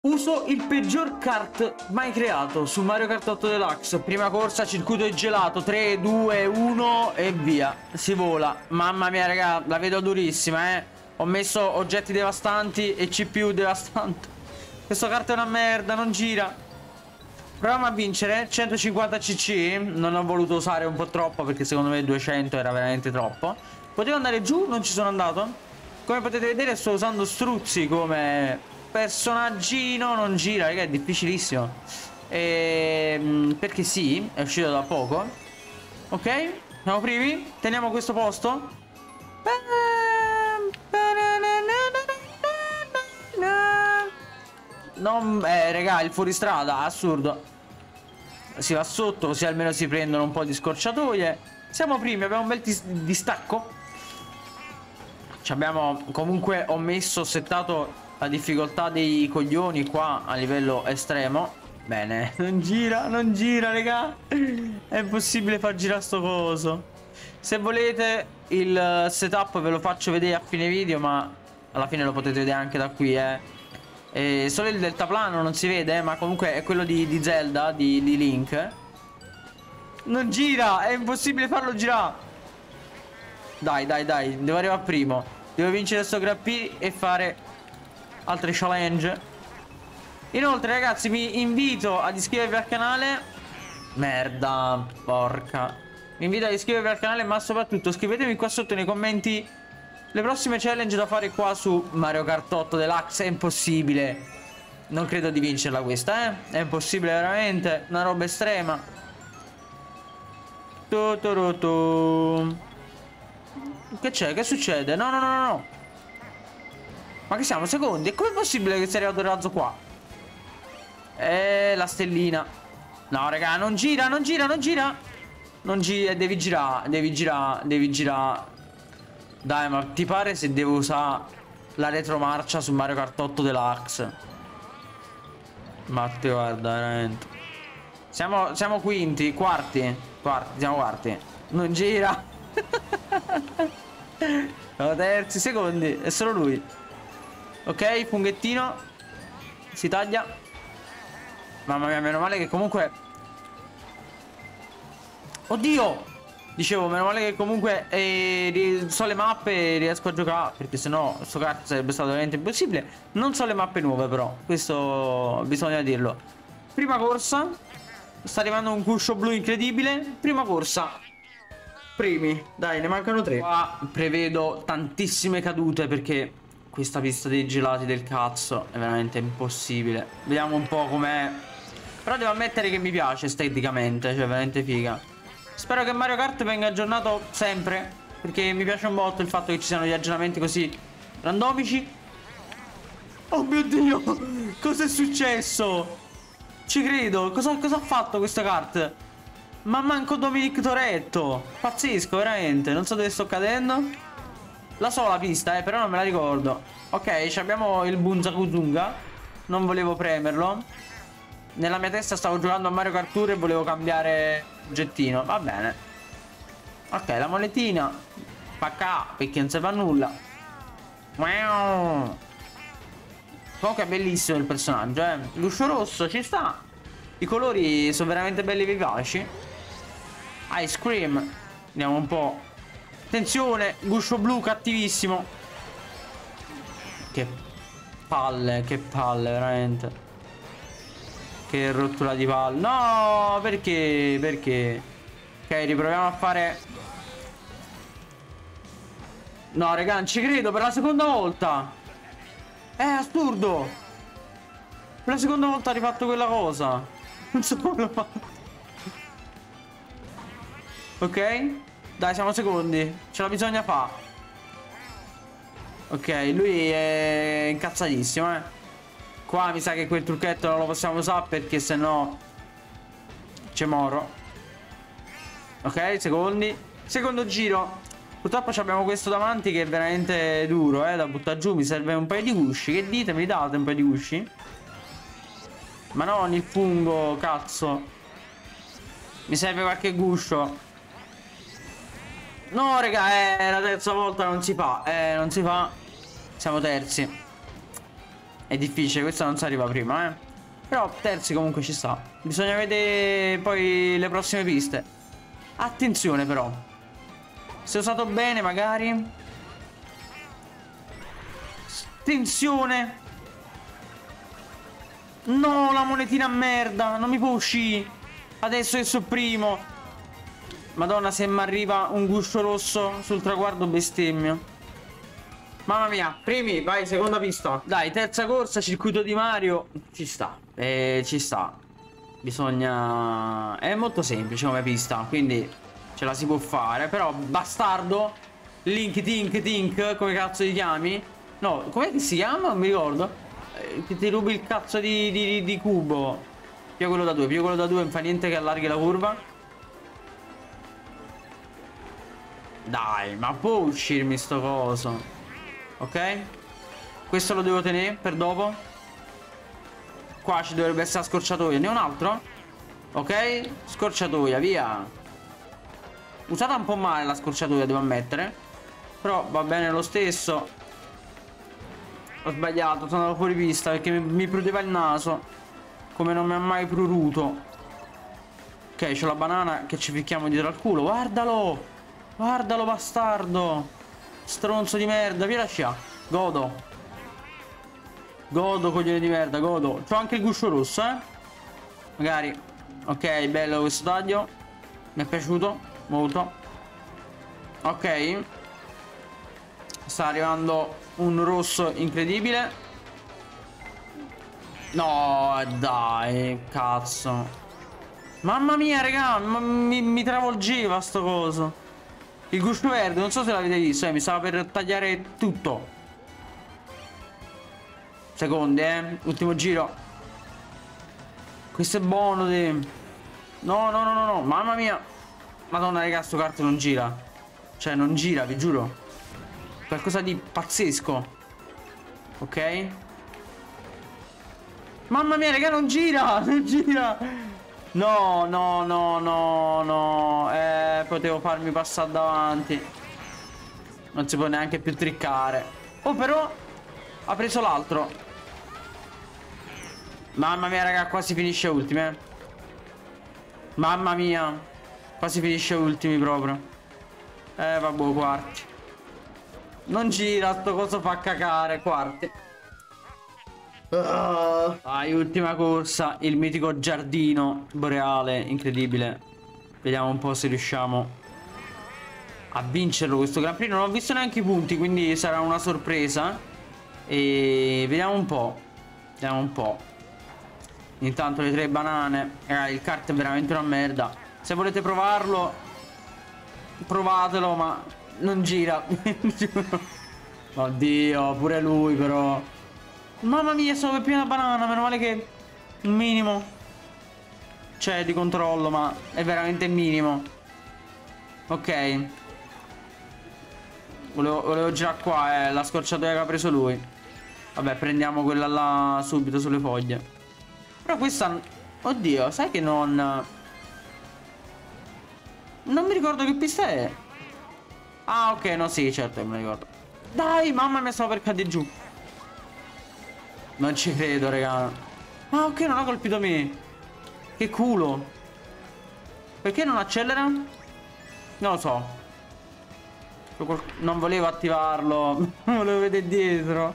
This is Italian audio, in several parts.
Uso il peggior kart mai creato su Mario Kart 8 Deluxe. Prima corsa, circuito gelato, 3, 2, 1 e via. Si vola. Mamma mia, raga, la vedo durissima, eh. Ho messo oggetti devastanti e CPU devastante. Questo kart è una merda, non gira. Proviamo a vincere. 150 cc. Non ho voluto usare un po' troppo perché secondo me 200 era veramente troppo. Potevo andare giù, non ci sono andato. Come potete vedere sto usando Struzzi come personaggino. Non gira, raga, è difficilissimo. Perché sì, è uscito da poco. Ok, siamo primi. Teniamo questo posto. Non, raga, il fuoristrada, assurdo. Si va sotto, così almeno si prendono un po' di scorciatoie. Siamo primi, abbiamo un bel distacco. Abbiamo, comunque ho settato la difficoltà dei coglioni qua a livello estremo. Bene, non gira, raga. È impossibile far girare sto coso. Se volete il setup ve lo faccio vedere a fine video, ma alla fine lo potete vedere anche da qui, solo il deltaplano non si vede, ma comunque è quello di Zelda, di Link. Non gira, è impossibile farlo girare. Dai, devo arrivare primo. Devo vincere sto Grand Prix e fare altre challenge. Inoltre, ragazzi, vi invito ad iscrivervi al canale. Merda, porca. Vi invito ad iscrivervi al canale, ma soprattutto scrivetemi qua sotto nei commenti le prossime challenge da fare qua su Mario Kart 8 Deluxe. È impossibile. Non credo di vincerla questa, eh. È impossibile veramente. Una roba estrema. Che c'è? Che succede? No. Ma che siamo? Secondi? E com'è possibile che sia arrivato il razzo qua? La stellina. No, raga, non gira. Non gira, devi girare. Dai, ma ti pare se devo usare la retromarcia su Mario Kart 8 Deluxe? Matteo, guarda, veramente. Siamo quinti, quarti, siamo quarti. Non gira. Siamo terzi, secondi, è solo lui. Ok, funghettino. Si taglia. Mamma mia, meno male che comunque... Oddio! Dicevo, meno male che comunque so le mappe e riesco a giocare, perché sennò sto kart sarebbe stato veramente impossibile. Non so le mappe nuove però, questo bisogna dirlo. Prima corsa. Sta arrivando un cuscio blu incredibile. Prima corsa. Primi. Dai, ne mancano 3. Qua prevedo tantissime cadute perché questa pista dei gelati del cazzo è veramente impossibile. Vediamo un po' com'è. Però devo ammettere che mi piace esteticamente, cioè veramente figa. Spero che Mario Kart venga aggiornato sempre, perché mi piace un botto il fatto che ci siano gli aggiornamenti così randomici. Oh mio Dio, cosa è successo? Ci credo, cosa ha fatto questa kart? Ma manco Dominic Toretto. Pazzesco, veramente, non so dove sto cadendo. La so la pista, però non me la ricordo. Ok, abbiamo il Bunzakuzunga. Non volevo premerlo. Nella mia testa stavo giocando a Mario Kart Tour e volevo cambiare oggettino. Va bene. Ok, la monetina. Pacca, perché non serve a nulla. Wow. Comunque è bellissimo il personaggio, eh. Guscio rosso, ci sta. I colori sono veramente belli e vivaci. Ice cream. Vediamo un po'. Attenzione, guscio blu cattivissimo. Che palle, veramente. Che rottura di palle. No, perché? Ok, riproviamo a fare. No, raga, non ci credo, per la seconda volta. È assurdo. Per la seconda volta ha rifatto quella cosa. Non so come l'ho fatto. Ok. Dai, siamo secondi. Ce la bisogna fare. Ok, lui è incazzatissimo, eh. Qua mi sa che quel trucchetto non lo possiamo usare perché sennò c'è moro. Ok, secondi. Secondo giro. Purtroppo abbiamo questo davanti che è veramente duro, da buttare giù. Mi serve un paio di gusci. Che dite? Mi date un paio di gusci? Ma non il fungo, cazzo. Mi serve qualche guscio. No, raga, la terza volta non si fa. Non si fa. Siamo terzi. È difficile, questa non si arriva prima, eh. Però terzi comunque ci sta. Bisogna vedere poi le prossime piste. Attenzione però. Se usato bene magari. Attenzione. No, la monetina a merda. Non mi può uscire. Adesso che sono primo. Madonna, se mi arriva un guscio rosso sul traguardo bestemmio. Mamma mia, primi, vai, seconda pista. Dai, terza corsa, circuito di Mario. Ci sta, ci sta. Bisogna... È molto semplice come pista, quindi ce la si può fare. Però, bastardo. Link, Tink, Tink, come cazzo ti chiami? No, com'è che si chiama? Non mi ricordo. Che ti rubi il cazzo di cubo. Più quello da 2, più quello da 2, non fa niente che allarghi la curva. Dai, ma può uscirmi sto coso? Ok. Questo lo devo tenere per dopo. Qua ci dovrebbe essere la scorciatoia. Ne ho un altro? Ok. Scorciatoia, via. Usata un po' male la scorciatoia, devo ammettere. Però va bene lo stesso. Ho sbagliato, sono andato fuori pista perché mi prudeva il naso. Come non mi ha mai pruduto. Ok, c'ho la banana che ci ficchiamo dietro al culo. Guardalo. Guardalo, bastardo. Stronzo di merda, via la scia. Godo. Godo, coglione di merda, godo. C'ho anche il guscio rosso, magari. Ok, bello questo taglio. Mi è piaciuto molto. Ok. Sta arrivando un rosso incredibile. No, dai, cazzo. Mamma mia, raga, mi travolgeva sto coso. Il guscio verde, non so se l'avete visto, mi stava per tagliare tutto. Secondi, ultimo giro. Questo è buono, No, no, no, no, no, mamma mia. Madonna, raga, sto kart non gira. Cioè, non gira, vi giuro. Qualcosa di pazzesco. Ok. Mamma mia, raga, non gira, non gira. No, no, no, no, no. Potevo farmi passare davanti. Non si può neanche più triccare. Oh, però ha preso l'altro. Mamma mia, raga, quasi finisce ultimi, Mamma mia. Quasi finisce ultimi proprio. Vabbè, quarti. Non gira, sto coso fa cacare, quarti. Vai, ultima corsa. Il mitico giardino boreale, incredibile. Vediamo un po' se riusciamo a vincerlo questo Gran Prix. Non ho visto neanche i punti, quindi sarà una sorpresa. E vediamo un po'. Vediamo un po'. Intanto le 3 banane. Il kart è veramente una merda. Se volete provarlo, provatelo, ma non gira. Oddio, pure lui però. Mamma mia, sono per piena banana. Meno male che un minimo c'è di controllo, ma è veramente minimo. Ok. Volevo girare qua, la scorciatoia che ha preso lui. Vabbè, prendiamo quella là subito sulle foglie. Però questa... Oddio, sai che non mi ricordo che pista è. Ah, ok, no, sì, certo, me lo ricordo. Dai, mamma mia, stavo per cadere giù. Non ci credo, raga. Ah, ok, non ha colpito me. Che culo. Perché non accelera? Non lo so. Non volevo attivarlo. Volevo vedere dietro.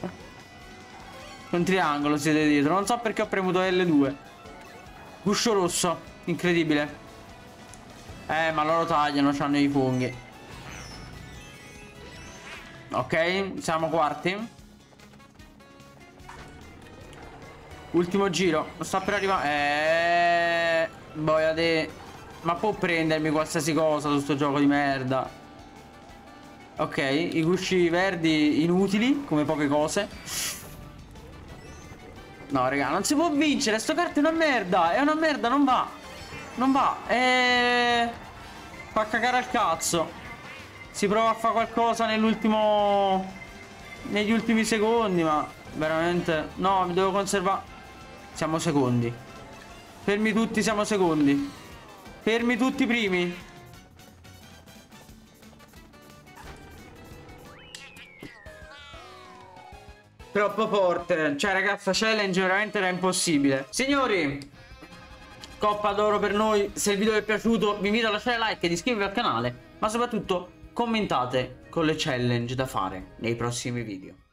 Un triangolo siete dietro. Non so perché ho premuto L2. Guscio rosso. Incredibile. Ma loro tagliano, c'hanno i funghi. Ok, siamo quarti. Ultimo giro. Non sta per arrivare. Boia de... Ma può prendermi qualsiasi cosa su sto gioco di merda. Ok, i gusci verdi inutili, come poche cose. No, raga, non si può vincere. Sto kart è una merda. È una merda, non va. Non va. Fa cagare al cazzo. Si prova a fare qualcosa nell'ultimo... negli ultimi secondi, ma veramente... No, mi devo conservare. Siamo secondi. Fermi tutti, siamo secondi. Fermi tutti primi. Troppo forte. Cioè, ragazza, challenge veramente era impossibile. Signori, Coppa d'oro per noi. Se il video vi è piaciuto, vi invito a lasciare like ed iscrivervi al canale. Ma soprattutto, commentate con le challenge da fare nei prossimi video.